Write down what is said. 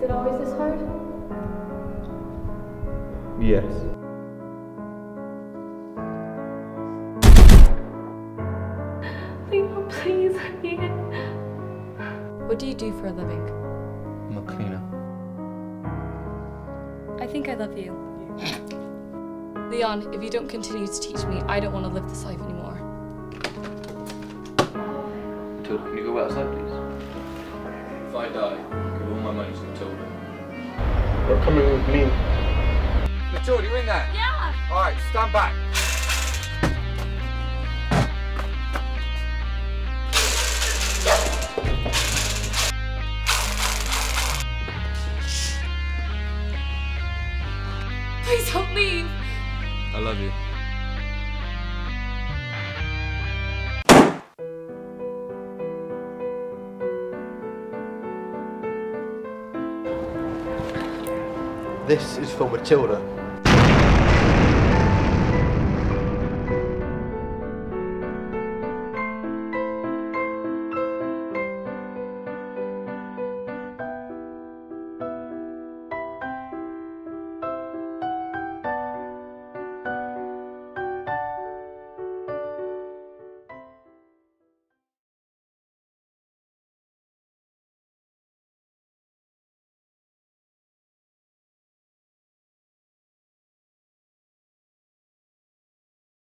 it always this hard? Yes. Leon, please, Ian. What do you do for a living? I'm a cleaner. I think I love you. Leon, if you don't continue to teach me, I don't want to live this life anymore. Matilda, can you go outside, please? If I die, give all my money to Matilda. You're coming with me. Matilda, you in there? Yeah! Alright, stand back. Please don't leave! I love you. This is for Matilda.